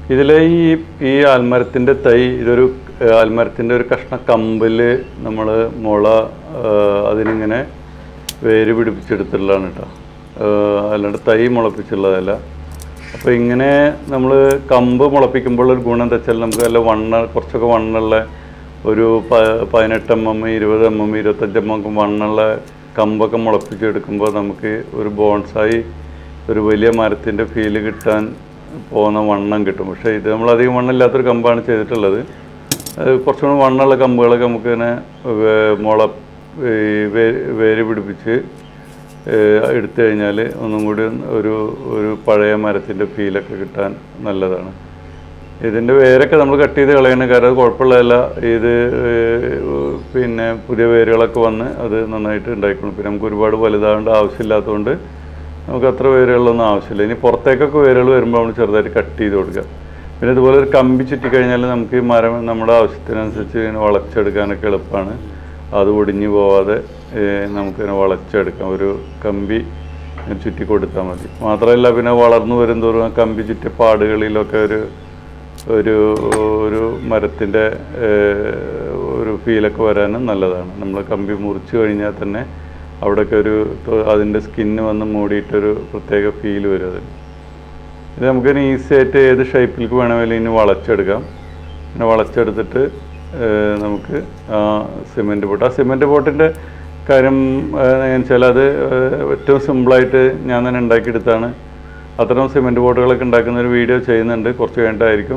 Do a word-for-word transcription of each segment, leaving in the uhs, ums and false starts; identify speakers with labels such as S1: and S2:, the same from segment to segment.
S1: ഇതിലെ ഈ ഈ ആൽമരത്തിൻ്റെ തൈ ഇതൊരു ആൽമരത്തിൻ്റെ ഒരു കഷ്ണ കമ്പിൽ നമ്മൾ മുള അതിനിങ്ങനെ വേര് പിടിപ്പിച്ചെടുത്തുള്ളതാണ് കേട്ടോ, അല്ലാണ്ട് തൈ മുളപ്പിച്ചുള്ളതല്ല. അപ്പോൾ ഇങ്ങനെ നമ്മൾ കമ്പ് മുളപ്പിക്കുമ്പോൾ ഒരു ഗുണം എന്താ വെച്ചാൽ നമുക്ക് നല്ല വണ്ണ കുറച്ചൊക്കെ വണ്ണുള്ള ഒരു പ പതിനെട്ട് എം എം ഇരുപത് എം എം ഇരുപത്തഞ്ച് എം എം വണ്ണുള്ള കമ്പൊക്കെ മുളപ്പിച്ചെടുക്കുമ്പോൾ നമുക്ക് ഒരു ബോൺസായി ഒരു വലിയ മരത്തിൻ്റെ ഫീല് കിട്ടാൻ പോകുന്ന വണ്ണം കിട്ടും. പക്ഷേ ഇത് നമ്മളധികം വണ്ണമില്ലാത്തൊരു കമ്പാണ് ചെയ്തിട്ടുള്ളത്. അത് കുറച്ചുകൂടി വണ്ണമുള്ള കമ്പുകളൊക്കെ നമുക്കിങ്ങനെ മുള വേര് പിടിപ്പിച്ച് എടുത്തു കഴിഞ്ഞാൽ ഒന്നും കൂടി ഒരു ഒരു പഴയ മരത്തിൻ്റെ ഫീലൊക്കെ കിട്ടാൻ നല്ലതാണ്. ഇതിൻ്റെ വേരൊക്കെ നമ്മൾ കട്ട് ചെയ്ത് കളയണം, കാരണം അത് കുഴപ്പമുള്ളതല്ല. ഇത് പിന്നെ പുതിയ വേരുകളൊക്കെ വന്ന് അത് നന്നായിട്ട് ഉണ്ടായിക്കണം. പിന്നെ നമുക്ക് ഒരുപാട് വലുതാവേണ്ട ആവശ്യമില്ലാത്തതുകൊണ്ട് നമുക്ക് അത്ര വേരുകളൊന്നും ആവശ്യമില്ല. ഇനി പുറത്തേക്കൊക്കെ വേരുകൾ വരുമ്പോൾ നമ്മൾ ചെറുതായിട്ട് കട്ട് ചെയ്ത് കൊടുക്കുക. പിന്നെ ഇതുപോലെ ഒരു കമ്പി ചുറ്റിക്കഴിഞ്ഞാൽ നമുക്ക് ഈ മരം നമ്മുടെ ആവശ്യത്തിനനുസരിച്ച് ഇങ്ങനെ വളച്ചെടുക്കാനൊക്കെ എളുപ്പമാണ്. അത് ഒടിഞ്ഞു പോവാതെ നമുക്കിങ്ങനെ വളച്ചെടുക്കാം. ഒരു കമ്പി ചുറ്റി കൊടുത്താൽ മതി. മാത്രമല്ല പിന്നെ വളർന്നു വരുന്തോറും കമ്പി ചുറ്റിയ പാടുകളിലൊക്കെ ഒരു ഒരു ഒരു മരത്തിൻ്റെ ഒരു ഫീലൊക്കെ വരാനും നല്ലതാണ്. നമ്മൾ കമ്പി മുറിച്ച് കഴിഞ്ഞാൽ തന്നെ അവിടെയൊക്കെ ഒരു അതിൻ്റെ സ്കിന്ന് വന്ന് മൂടിയിട്ടൊരു പ്രത്യേക ഫീൽ വരും അതിന്. ഇത് നമുക്കിനി ഈസി ആയിട്ട് ഏത് ഷേപ്പിലേക്ക് വേണമെങ്കിലും ഇനി വളച്ചെടുക്കാം. പിന്നെ വളച്ചെടുത്തിട്ട് നമുക്ക് ആ സിമെൻറ്റ് പോട്ട് ആ സിമെൻറ്റ് പോട്ടിൻ്റെ കാര്യം എന്ന് വെച്ചാൽ അത് ഏറ്റവും സിമ്പിളായിട്ട് ഞാൻ തന്നെ ഉണ്ടാക്കിയെടുത്താണ്. അത്തരം സിമെൻറ്റ് ബോട്ടുകളൊക്കെ ഉണ്ടാക്കുന്ന ഒരു വീഡിയോ ചെയ്യുന്നുണ്ട്, കുറച്ച് കഴിഞ്ഞിട്ടായിരിക്കും.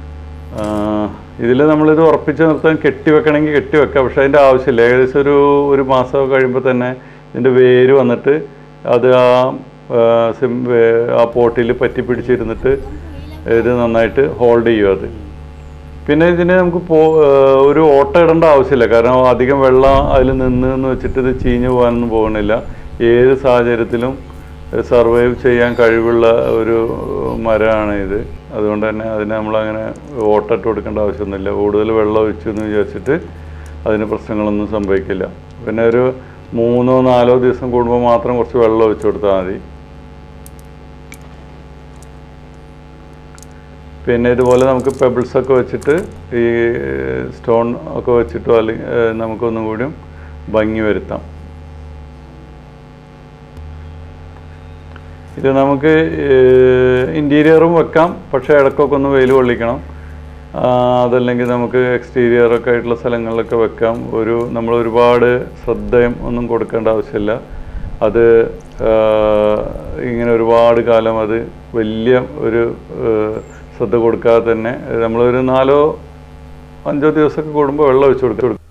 S1: ഇതിൽ നമ്മളിത് ഉറപ്പിച്ച് നിർത്താൻ കെട്ടി വെക്കണമെങ്കിൽ കെട്ടി വെക്കാം, പക്ഷേ അതിൻ്റെ ആവശ്യമില്ല. ഏകദേശം ഒരു ഒരു മാസം കഴിയുമ്പോൾ തന്നെ ഇതിൻ്റെ വേര് വന്നിട്ട് അത് ആ സിം ആ പോട്ടിൽ പറ്റി പിടിച്ചിരുന്നിട്ട് ഇത് നന്നായിട്ട് ഹോൾഡ് ചെയ്യും അത്. പിന്നെ ഇതിന് നമുക്ക് പോ ഒരു ഓട്ട ഇടേണ്ട ആവശ്യമില്ല, കാരണം അധികം വെള്ളം അതിൽ നിന്ന് എന്ന് വെച്ചിട്ട് ഇത് ചീഞ്ഞു പോകാനൊന്നും പോകുന്നില്ല. ഏത് സാഹചര്യത്തിലും സർവൈവ് ചെയ്യാൻ കഴിവുള്ള ഒരു മരമാണ് ഇത്. അതുകൊണ്ട് തന്നെ അതിന് നമ്മളങ്ങനെ ഓട്ടിട്ട് കൊടുക്കേണ്ട ആവശ്യമൊന്നുമില്ല. കൂടുതൽ വെള്ളം ഒഴിച്ചു എന്ന് വിചാരിച്ചിട്ട് അതിന് പ്രശ്നങ്ങളൊന്നും സംഭവിക്കില്ല. പിന്നെ ഒരു മൂന്നോ നാലോ ദിവസം കൂടുമ്പോൾ മാത്രം കുറച്ച് വെള്ളം ഒഴിച്ചു കൊടുത്താൽ മതി. പിന്നെ ഇതുപോലെ നമുക്ക് പെബിൾസൊക്കെ വെച്ചിട്ട് ഈ സ്റ്റോൺ ഒക്കെ വെച്ചിട്ടോ അല്ലെങ്കിൽ നമുക്കൊന്നും കൂടിയും ഭംഗി വരുത്താം. ഇത് നമുക്ക് ഇൻറ്റീരിയറും വെക്കാം, പക്ഷേ ഇടയ്ക്കൊക്കെ ഒന്ന് വെയിൽ കൊള്ളിക്കണം. അതല്ലെങ്കിൽ നമുക്ക് എക്സ്റ്റീരിയറൊക്കെ ആയിട്ടുള്ള സ്ഥലങ്ങളിലൊക്കെ വെക്കാം. ഒരു നമ്മൾ ഒരുപാട് ശ്രദ്ധയും ഒന്നും കൊടുക്കേണ്ട ആവശ്യമില്ല. അത് ഇങ്ങനെ ഒരുപാട് കാലം അത് വലിയ ഒരു ശ്രദ്ധ കൊടുക്കാതെ തന്നെ നമ്മളൊരു നാലോ അഞ്ചോ ദിവസമൊക്കെ കൂടുമ്പോൾ വെള്ളം ഒഴിച്ചു കൊടുക്കും.